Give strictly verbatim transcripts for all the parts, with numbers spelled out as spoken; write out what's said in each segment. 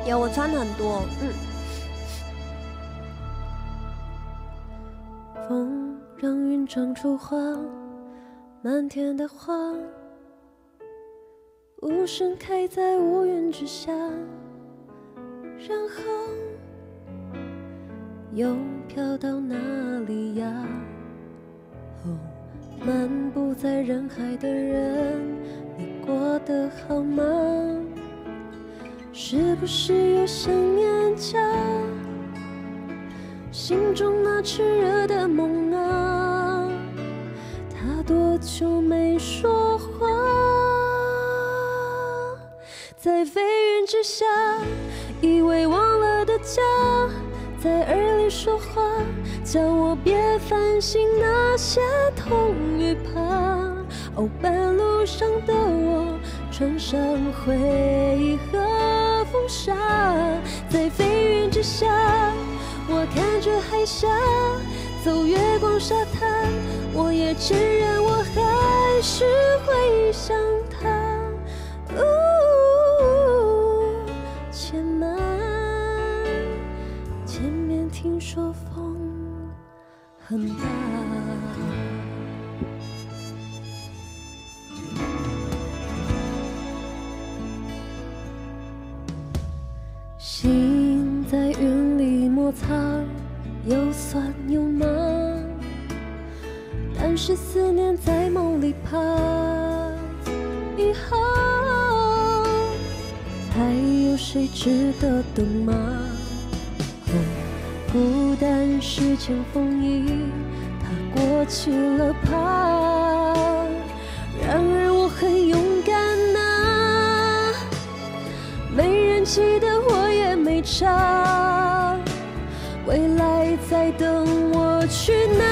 有，我穿很多，嗯。 风让云长出花，满天的花，无声开在乌云之下，然后又飘到哪里呀？哦，漫步在人海的人，你过得好吗？是不是又想念家？心中那炽热的梦啊，他多久没说话？在飞云之下，以为忘了的家，在耳里说话，叫我别烦心那些痛与怕。哦，半路上的我，穿上回忆和风沙，在飞云之下。我看着海峡，走月光沙滩，我也承认我还是会想他。哦，且慢，前面听说风很大。心在云里摩擦，又酸又麻，但是思念在梦里爬。以后还有谁值得等吗？哦，孤单是件风衣，它过去了吧？然而我很勇敢呐，没人记得我也没差，未来在等我去哪？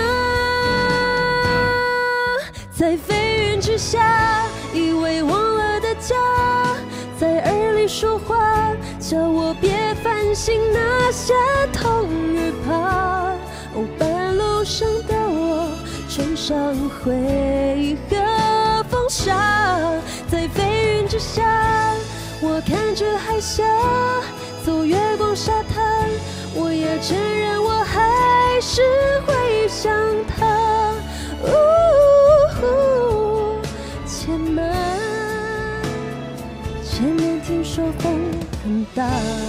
在飞云之下，以为忘了的家，在耳里说话，叫我别烦心那些痛与怕。哦，半路上的我，穿上回忆和风沙，在飞云之下。我看着海峡，走月光沙滩，我也承认我还是会想他。哦，且慢，前面听说风很大。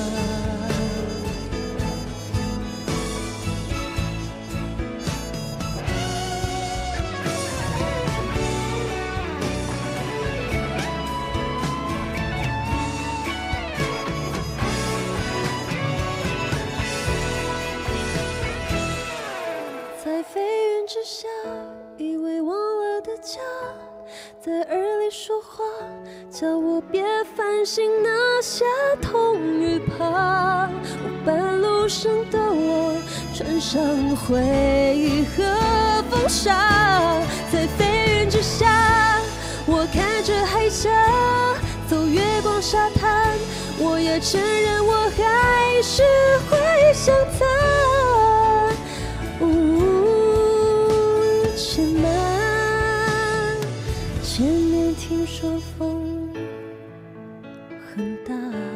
在飞云之下，以为忘了的家，在耳里说话，叫我别烦心那些痛与怕。哦，半路上的我，穿上回忆和风沙，在飞云之下。我看着海峡，走月光沙滩，我也承认我还是会想他。且慢，前面听说风很大。